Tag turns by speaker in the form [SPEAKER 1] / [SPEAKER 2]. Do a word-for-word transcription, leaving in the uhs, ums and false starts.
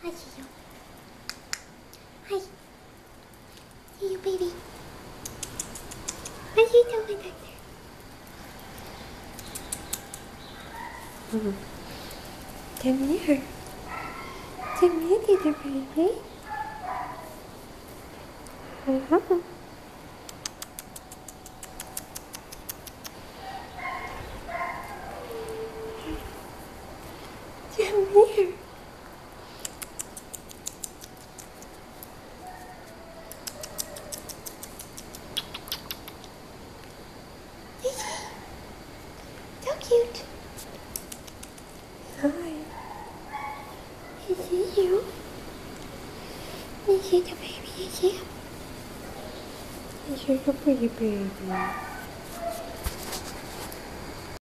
[SPEAKER 1] Hi, see you. Hi. See you, baby. What are you doing back there? Mm-hmm. Come here. Come here, little baby. Uh-huh. Come here. So cute. Hi. Is it you? Is it the baby? Is it? Is it a pretty baby?